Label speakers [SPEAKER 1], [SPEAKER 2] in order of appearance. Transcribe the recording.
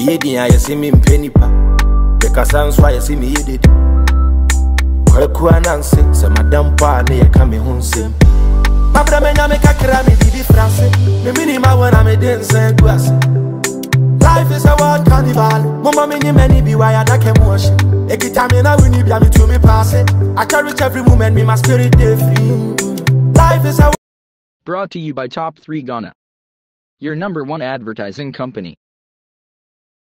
[SPEAKER 1] yedi ya see me mpenipa. The Casanso I see me yedid. Kwekwa nansi, se madam pa ne ye kame hunsim. Mabra menya me kakra me bibi France. Me minima when me dance guase. Life is a wild carnival. Mama many many be why I can wash. Ekitamina we need me to me pass it. I cherish every moment, me my spirit day free. Life is a
[SPEAKER 2] Brought to you by Top 3 Ghana, your #1 advertising company.